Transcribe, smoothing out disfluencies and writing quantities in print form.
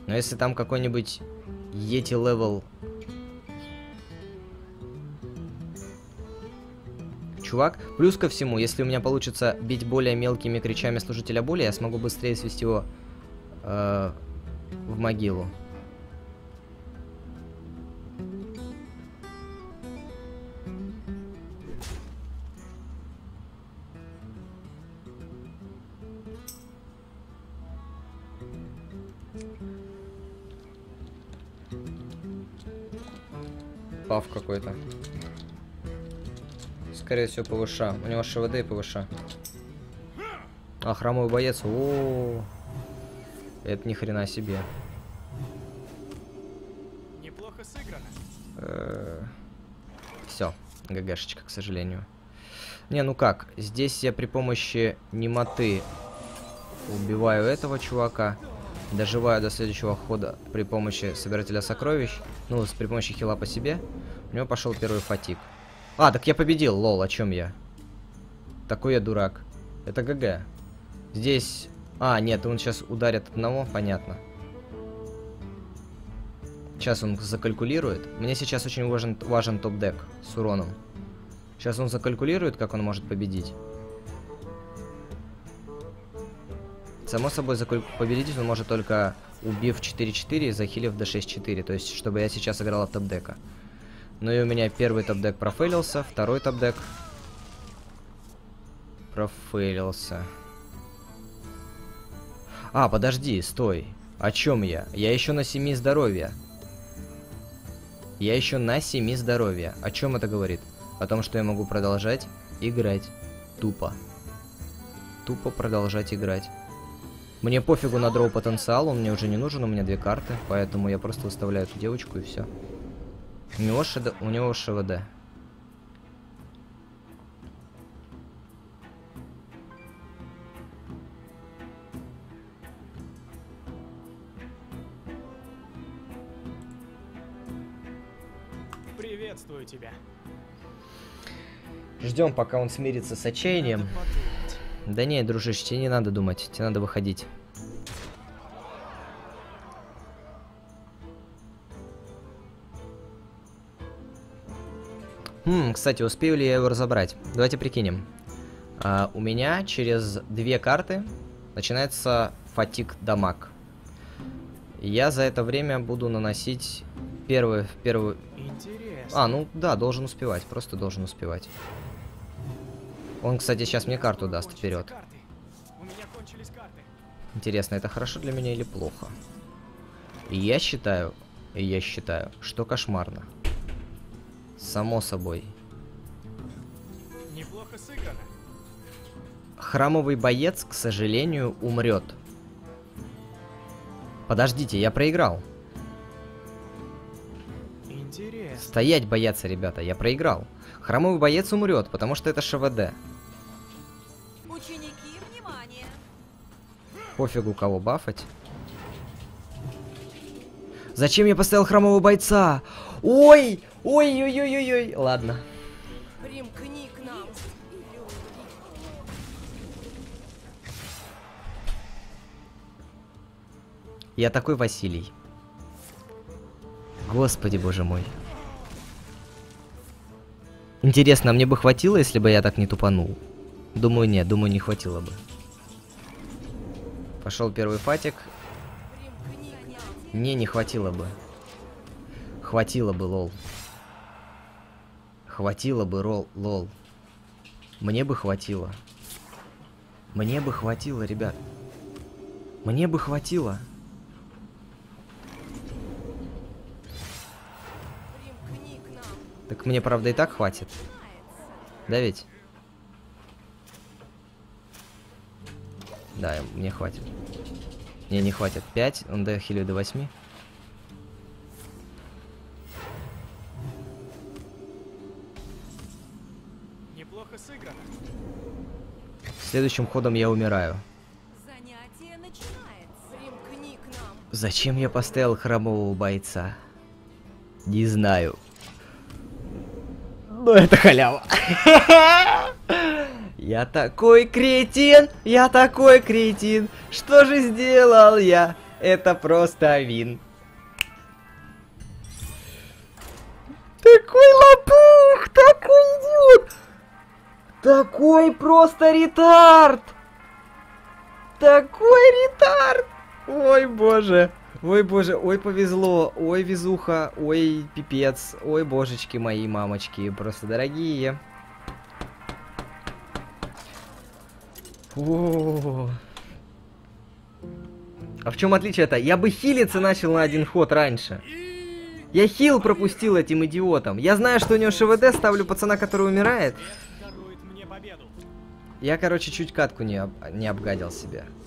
Но если там какой-нибудь Йети левел чувак, плюс ко всему, если у меня получится бить более мелкими кричами служителя боли, я смогу быстрее свести его в могилу. Пав какой-то. Скорее всего, ПВШ. У него ШВД и ПВШ. А, храмовый боец. О, это ни хрена себе. Неплохо сыграно. Все, ГГшечка, к сожалению. Не, ну как, здесь я при помощи немоты убиваю этого чувака. Доживаю до следующего хода при помощи собирателя сокровищ. Ну, при помощи хила по себе. У него пошел первый фатик. А, так я победил, лол, о чем я? Такой я дурак. Это ГГ. Здесь... А, нет, он сейчас ударит одного, понятно. Сейчас он закалькулирует. Мне сейчас очень важен топ-дек с уроном. Сейчас он закалькулирует, как он может победить. Само собой, победить он может только убив 4-4 и захилив до 6-4. То есть, чтобы я сейчас играл от топ-дека. Ну и у меня первый топ-дек профейлился, второй топ-дек профейлился. А, подожди, стой. О чем я? Я еще на 7 здоровья. Я еще на 7 здоровья. О чем это говорит? О том, что я могу продолжать играть. Тупо. Тупо продолжать играть. Мне пофигу на дроу потенциал, он мне уже не нужен, у меня 2 карты, поэтому я просто выставляю эту девочку и все. У него ШВД. Приветствую тебя. Ждем, пока он смирится с отчаянием. Да не, дружище, тебе не надо думать, тебе надо выходить. Кстати, успею ли я его разобрать? Давайте прикинем. У меня через 2 карты начинается фатик дамаг. Я за это время буду наносить первую... Интересно. А, ну да, должен успевать, просто должен успевать. Он, кстати, сейчас мне карту даст вперед. У меня кончились карты. Интересно, это хорошо для меня или плохо? Я считаю, что кошмарно. Само собой. Неплохо сыграно. Храмовый боец, к сожалению, умрет. Подождите, я проиграл. Интересно. Стоять бояться, ребята, я проиграл. Храмовый боец умрет, потому что это ШВД. Ученики, внимание! Пофигу, кого бафать. Зачем я поставил храмового бойца? Ой! Ой-ой-ой-ой-ой! Ладно. Примкни к нам. Я такой Василий. Господи, боже мой. Интересно, а мне бы хватило, если бы я так не тупанул? Думаю, нет, думаю, не хватило бы. Пошел первый фатик. Не хватило бы. Хватило бы, лол. Хватило бы, лол. Мне бы хватило. Мне бы хватило, ребят. Мне бы хватило. Так мне, правда, и так хватит. Да ведь? Да, мне хватит. Не хватит. 5, он дохилит до 8. Неплохо сыграно. Следующим ходом я умираю. Занятие начинается. Примкни к нам. Зачем я поставил храмового бойца? Не знаю. Но это халява. Я такой кретин! Я такой кретин! Что же сделал я? Это просто вин. Такой лопух! Такой идиот! Такой просто ретард! Такой ретард! Ой, боже! Ой, боже, ой, повезло, ой, везуха, ой, пипец, ой, божечки мои, мамочки, просто дорогие. О. А в чем отличие-то? Я бы хилиться начал на один ход раньше. Я хил пропустил этим идиотом. Я знаю, что у него ШВД, ставлю пацана, который умирает. Дарует мне победу. Я, короче, чуть катку не обгадил себе.